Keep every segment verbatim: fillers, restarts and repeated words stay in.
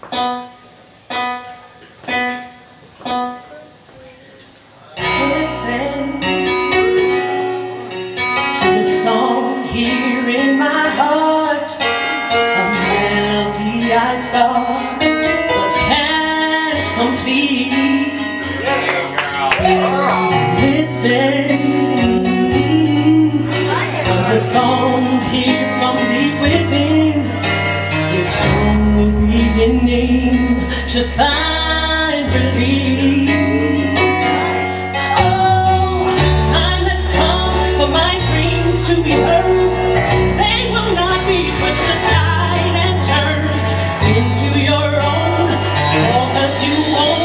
Listen to the song here in my heart, a melody I start but can't complete. Listen to the songs here from deep within. It's only beginning to find relief. Oh, time has come for my dreams to be heard. They will not be pushed aside and turned into your own, all 'cause you won't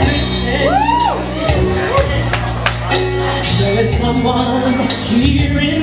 someone here in